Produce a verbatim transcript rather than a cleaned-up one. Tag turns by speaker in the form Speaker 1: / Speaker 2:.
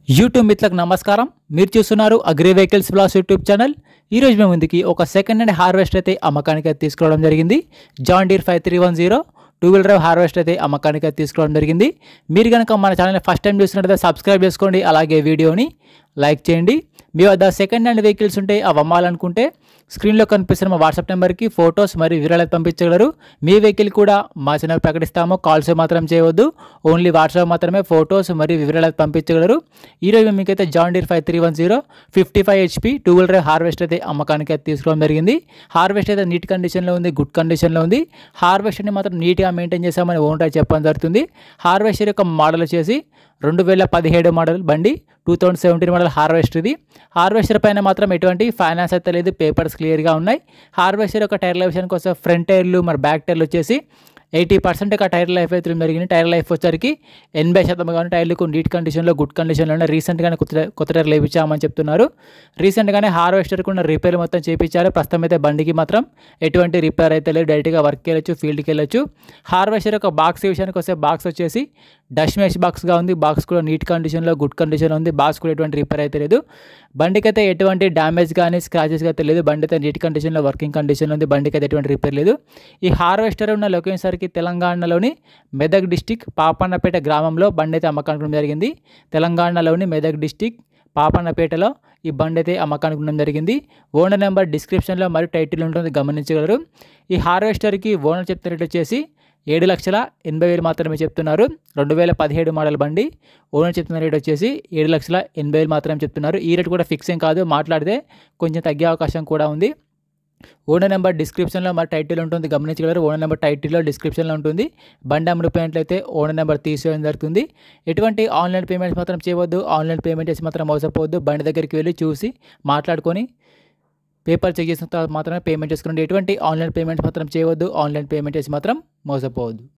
Speaker 1: YouTube మిత్రులకు నమస్కారం. మీరు చూస్తున్నారు agri vehicles blogs YouTube channel. ఈరోజు మేము ముందుకి ఒక సెకండ్ హ్యాండ్ హార్వెస్టర్ అయితే అమ్మకానికి అయితే తీసుకోవడం జరిగింది. John Deere five three one zero two wheeler drive harvester అయితే అమ్మకానికి అయితే తీసుకోవడం జరిగింది. మీరు కనుక మన ఛానల్ని ఫస్ట్ టైం చూసినట్లయితే సబ్స్క్రైబ్ చేసుకోండి, అలాగే వీడియోని లైక్ చేయండి. మీ వద్ద సెకండ్ హ్యాండ్ వెహికల్స్ ఉంటే అవి అమ్మాలనుకుంటే స్క్రీన్లో కనిపిస్తున్న మా వాట్సాప్ నెంబర్కి ఫొటోస్ మరియు వివరాలు పంపించగలరు. మీ వెహికల్ కూడా మా ఛానల్ ప్రకటిస్తాము. కాల్స్ మాత్రం చేయవద్దు, ఓన్లీ వాట్సాప్ మాత్రమే ఫొటోస్ మరియు వివరాలు పంపించగలరు. ఈరోజు మేము మీకైతే John Deere five three one zero fifty five HP two wheeler drive harvester అయితే అమ్మకానికి అయితే తీసుకోవడం జరిగింది. హార్వెస్టర్ అయితే నీట్ కండిషన్లో ఉంది, గుడ్ కండిషన్లో ఉంది. హార్వెస్టర్ని మాత్రం నీట్గా మెయింటైన్ చేసామని ఓనర్ చెప్పడం జరుగుతుంది. హార్వెస్టర్ యొక్క మోడల్ వచ్చేసి రెండు వేల పదిహేడు మోడల్ బండి, two thousand seventeen model harvester ఇది. హార్వెస్టర్ పైన మాత్రం ఎటువంటి ఫైనాన్స్ అయితే లేదు, పేపర్స్ క్లియర్గా ఉన్నాయి. హార్వెస్టర్ యొక్క టైర్ విషయానికి వస్తే ఫ్రంట్ టైర్లు మరి బ్యాక్ టైర్లు వచ్చేసి ఎయిటీ పర్సెంట్ ఆ టైర్ లైఫ్ అయితే జరిగింది. టైర్ లైఫ్ వచ్చరికి ఎనభై శాతం కానీ టైర్లకు నీట్ కండిషన్లో, గుడ్ కండిషన్లో ఉన్నాయి. రీసెంట్గానే కొత్త కొత్త టైర్లు వేయించామని చెప్తున్నారు. రీసెంట్గానే హార్వెస్టర్కి ఉన్న రిపేర్ మొత్తం చేయించారు. ప్రస్తుతం అయితే బండికి మాత్రం ఎటువంటి రిపేర్ అయితే లేదు, డైరెక్ట్గా వర్క్కి వెళ్ళొచ్చు, ఫీల్డ్కి వెళ్ళొచ్చు. హార్వెస్టర్ యొక్క బాక్స్ విషయానికి వస్తే బాక్స్ వచ్చేసి డస్ట్ మెష్ బాక్స్గా ఉంది. బాక్స్ కూడా నీట్ కండిషన్లో, గుడ్ కండిషన్లో ఉంది. బాక్స్ కూడా ఎటువంటి రిపేర్ అయితే లేదు. బండికి అయితే ఎటువంటి డ్యామేజ్ కానీ స్క్రాచెస్ అయితే లేదు. బండి అయితే నీట్ కండిషన్లో, వర్కింగ్ కండిషన్లో ఉంది. బండికి అయితే ఎటువంటి రిపేర్ లేదు. ఈ హార్వెస్టర్ ఉన్న లొకేషన్ సరికి తెలంగాణలోని మెదక్ డిస్టిక్ పాపన్నపేట గ్రామంలో బండి అయితే అమ్మకానికి జరిగింది. తెలంగాణలోని మెదక్ డిస్టిక్ పాపన్నపేటలో ఈ బండి అయితే అమ్మకానికి ఉండడం జరిగింది. ఓనర్ నెంబర్ డిస్క్రిప్షన్లో మరియు టైటిల్ ఉంటుంది, గమనించగలరు. ఈ హార్వెస్టర్కి ఓనర్ చెప్తున్న రేట్ వచ్చేసి ఏడు లక్షల ఎనభై వేలు మాత్రమే చెప్తున్నారు. రెండు వేల పదిహేడు మోడల్ బండి. ఓనర్ చెప్తున్న రేట్ వచ్చేసి ఏడు లక్షల ఎనభై వేలు మాత్రమే చెప్తున్నారు. ఈ రేట్ కూడా ఫిక్స్ ఏం కాదు, మాట్లాడితే కొంచెం తగ్గే అవకాశం కూడా ఉంది. ఓనర్ నెంబర్ డిస్క్రిప్షన్లో మరి టైటిల్ ఉంటుంది, గమనించగలరు. ఓనర్ నెంబర్ టైటిల్లో డిస్క్రిప్షన్లో ఉంటుంది. బండి అమ్ముడిపోయినట్లయితే ఓనర్ నెంబర్ తీసేయడం జరుగుతుంది. ఎటువంటి ఆన్లైన్ పేమెంట్స్ మాత్రం చేయవద్దు. ఆన్లైన్ పేమెంట్ చేసి మాత్రం మోసపోవద్దు. బండి దగ్గరికి వెళ్ళి చూసి మాట్లాడుకొని పేపర్ చెక్ చేసిన తర్వాత మాత్రమే పేమెంట్ చేసుకోండి. ఎటువంటి ఆన్లైన్ పేమెంట్స్ మాత్రం చేయవద్దు. ఆన్లైన్ పేమెంట్ చేసి మాత్రం మోసపోవద్దు.